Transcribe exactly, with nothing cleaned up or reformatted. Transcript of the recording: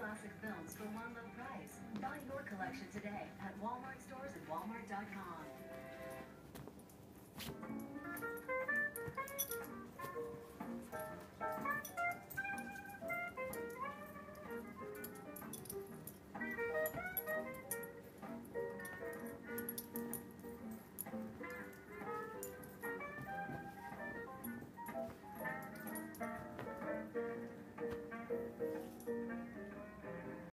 classic films for one low price. Buy your collection today at Walmart stores and walmart dot com.